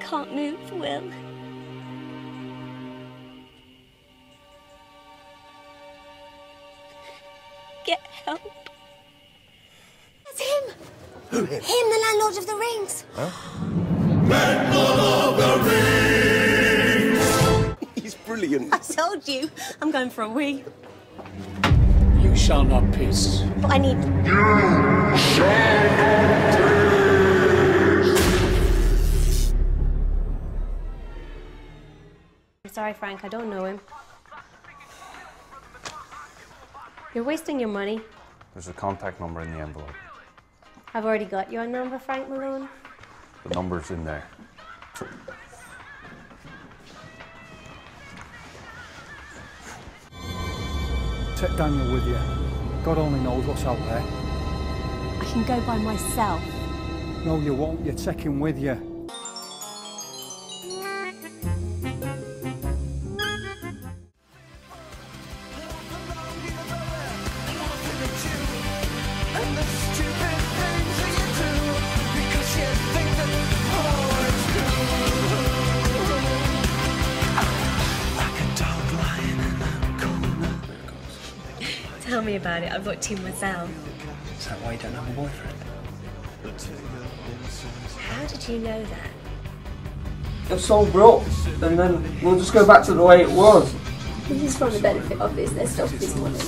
can't move, Will. Get help. That's him! Who, him? Him, the landlord of the rings. Huh? Landlord of the rings! He's brilliant. I told you, I'm going for a wee. You shall not piss. But I need... Sorry, Frank, I don't know him. You're wasting your money. There's a contact number in the envelope. I've already got your number, Frank Malone. The number's in there. Take Daniel with you. God only knows what's out there. I can go by myself. No, you won't. You take him with you. Tell me about it. I've got two myself. Is that why you don't have a boyfriend? How did you know that? You're so broke, and then we'll just go back to the way it was. This is for the benefit of business, not this money.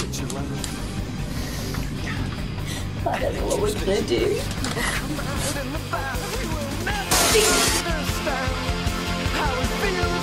I don't know what we're going to do.